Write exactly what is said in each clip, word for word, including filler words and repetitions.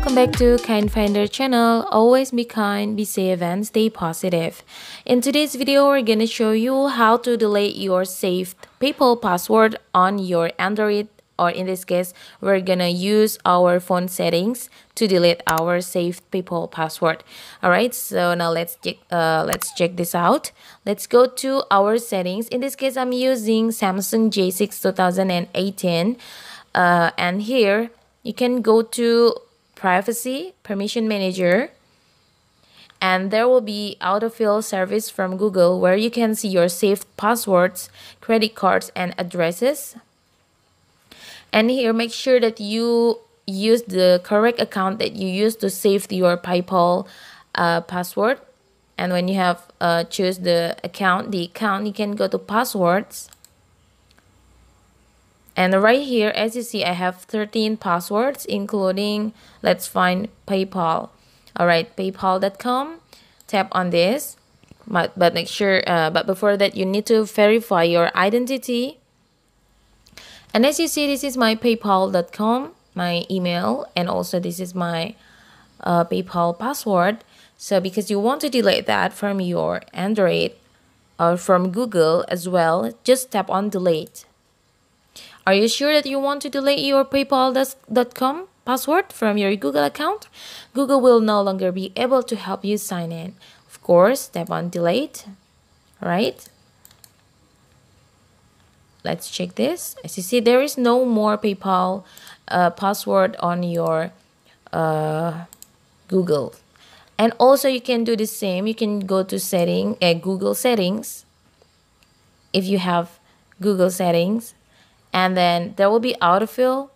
welcome back to Kind Finder channel. Always be kind, be safe, and stay positive. In today's video, we're gonna show you how to delete your saved PayPal password on your Android, or in this case, we're gonna use our phone settings to delete our saved PayPal password. All right, so now let's check. Uh, let's check this out. Let's go to our settings. In this case, I'm using Samsung J six twenty eighteen, uh, and here you can go to Privacy Permission Manager, and there will be autofill service from Google where you can see your saved passwords, credit cards, and addresses. And here, make sure that you use the correct account that you use to save your PayPal uh, password. And when you have uh, choose the account, the account, you can go to passwords. And right here, as you see, I have thirteen passwords, including, let's find PayPal. All right, paypal dot com. Tap on this, but, but make sure, uh, but before that, you need to verify your identity. And as you see, this is my paypal dot com, my email, and also this is my uh, PayPal password. So because you want to delete that from your Android or from Google as well, just tap on delete. Are you sure that you want to delete your paypal dot com password from your Google account? Google will no longer be able to help you sign in. Of course, tap on delete. All right. Let's check this. As you see, there is no more PayPal uh, password on your uh, Google. And also, you can do the same. You can go to setting, uh, Google settings. If you have Google settings, and then there will be autofill,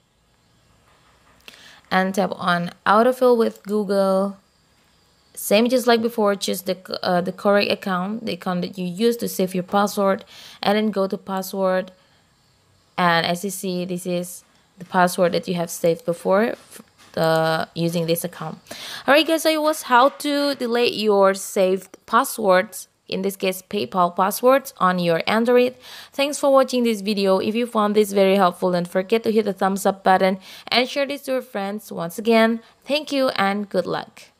and tap on autofill with Google. Same just like before, choose the uh, the correct account, the account that you use to save your password, and then go to password. And as you see, this is the password that you have saved before uh, using this account. Alright guys, so it was how to delete your saved passwords, in this case PayPal passwords, on your Android. Thanks for watching this video. If you found this very helpful, don't forget to hit the thumbs up button and share this to your friends. Once again, thank you and good luck.